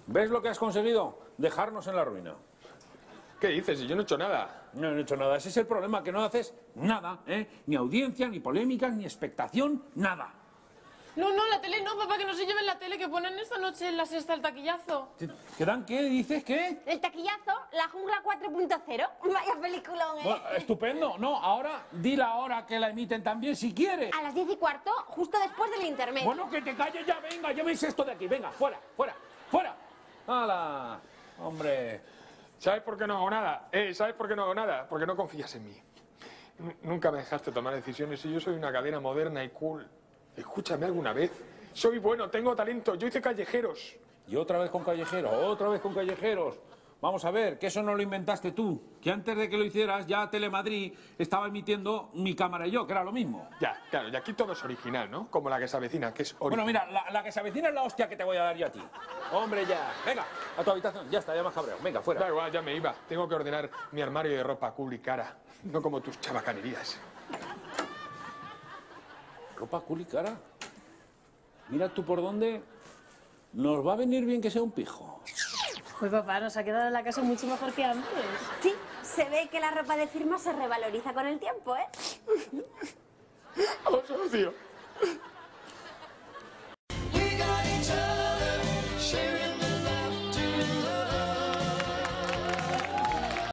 ¿Ves lo que has conseguido? Dejarnos en la ruina. ¿Qué dices? Si yo no he hecho nada. No he hecho nada. Ese es el problema, que no haces nada, ¿eh? Ni audiencia, ni polémicas, ni expectación, nada. No, la tele no, papá, que no se lleven la tele, que ponen esta noche en la sexta el taquillazo. ¿Qué dan qué? ¿Dices qué? El taquillazo, la jungla 4.0. Vaya peliculón, ¿eh? Bueno, estupendo. No, ahora di la hora que la emiten también, si quieres. A las 10:15, justo después del intermedio. Bueno, que te calles ya, venga, llévense esto de aquí. Venga, fuera, fuera, fuera. ¡Hala! Hombre. ¿Sabes por qué no hago nada? ¿Sabes por qué no hago nada? Porque no confías en mí. Nunca me dejaste tomar decisiones y yo soy una cadena moderna y cool. Escúchame alguna vez. Soy bueno, tengo talento. Yo hice Callejeros. Y otra vez con Callejeros, otra vez con Callejeros. Vamos a ver, que eso no lo inventaste tú. Que antes de que lo hicieras, ya Telemadrid estaba emitiendo Mi Cámara y Yo, que era lo mismo. Ya, claro, y aquí todo es original, ¿no? Como la que se avecina, que es original. Bueno, mira, la que se avecina es la hostia que te voy a dar yo a ti. Hombre, ya. Venga, a tu habitación. Ya está, ya me has cabreado. Venga, fuera. Da igual, ya me iba. Tengo que ordenar mi armario de ropa cool y cara. No como tus chabacanerías. ¿Ropa cool y cara? Mira tú por dónde. Nos va a venir bien que sea un pijo. Pues papá, nos ha quedado en la casa mucho mejor que antes. Sí, se ve que la ropa de firma se revaloriza con el tiempo, ¿eh? ¡Oh, socio!